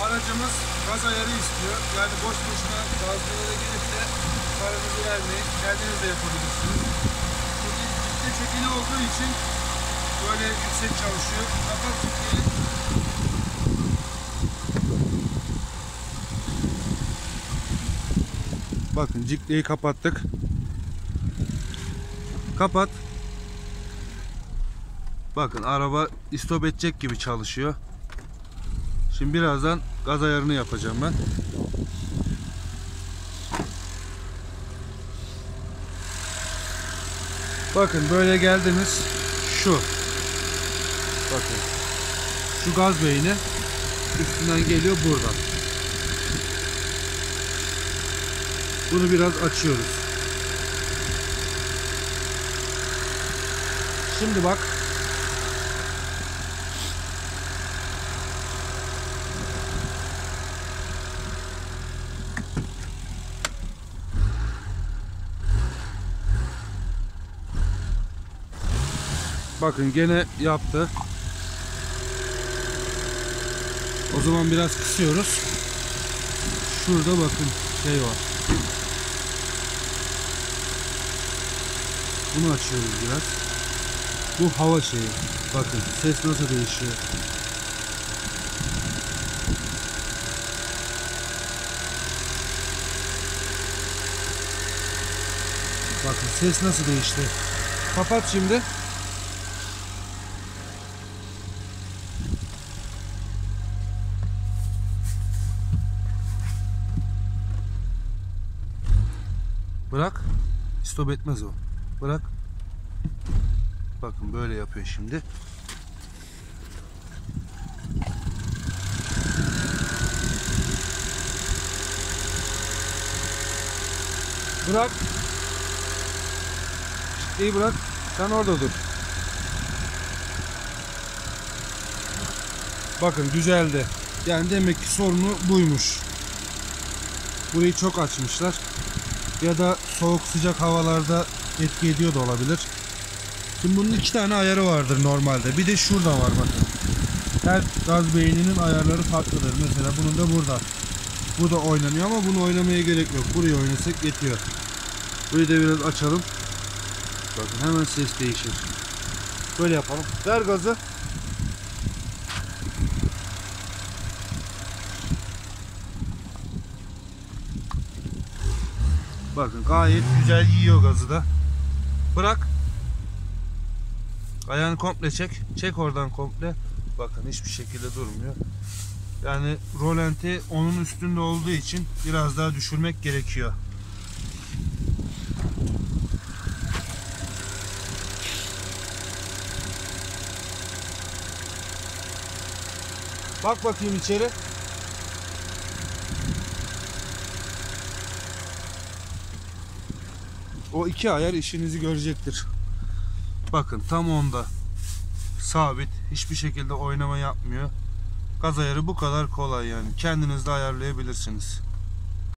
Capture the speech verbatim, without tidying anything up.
aracımız gaz ayarı istiyor. Yani boş boşuna gazlara gelip de paranızı vermeyin. Kendiniz de yapabilirsiniz. Çünkü ciddi çekili olduğu için böyle yüksek çalışıyor. Kapat ciddiyi. Bakın cikleyi kapattık. Kapat. Bakın araba istop edecek gibi çalışıyor. Şimdi birazdan gaz ayarını yapacağım ben. Bakın böyle geldiniz. Şu. Bakın. Şu gaz beyni üstünden geliyor buradan. Bunu biraz açıyoruz. Şimdi bak. Bakın gene yaptı. O zaman biraz kısıyoruz. Şurada bakın şey var. Bunu açıyoruz biraz. Bu hava şeyi. Bakın ses nasıl değişiyor. Bakın ses nasıl değişti. Kapat şimdi. Bırak. Stop etmez o. Bırak. Bakın böyle yapıyor şimdi. Bırak. İyi bırak. Sen orada dur. Bakın düzeldi. Yani demek ki sorunu buymuş. Burayı çok açmışlar. Ya da soğuk sıcak havalarda etki ediyor da olabilir. Şimdi bunun iki tane ayarı vardır normalde. Bir de şurada var bakın. Her gaz beyninin ayarları farklıdır. Mesela bunun da burada. Bu da oynanıyor ama bunu oynamaya gerek yok. Burayı oynasak yetiyor. Burayı da biraz açalım. Bakın hemen ses değişir. Böyle yapalım. Ver gazı. Bakın gayet güzel yiyor gazı da. Bırak. Ayağını komple çek. Çek oradan komple. Bakın hiçbir şekilde durmuyor. Yani rolanti onun üstünde olduğu için biraz daha düşürmek gerekiyor. Bak bakayım içeri. O iki ayar işinizi görecektir. Bakın tam onda. Sabit. Hiçbir şekilde oynama yapmıyor. Gaz ayarı bu kadar kolay yani. Kendiniz de ayarlayabilirsiniz.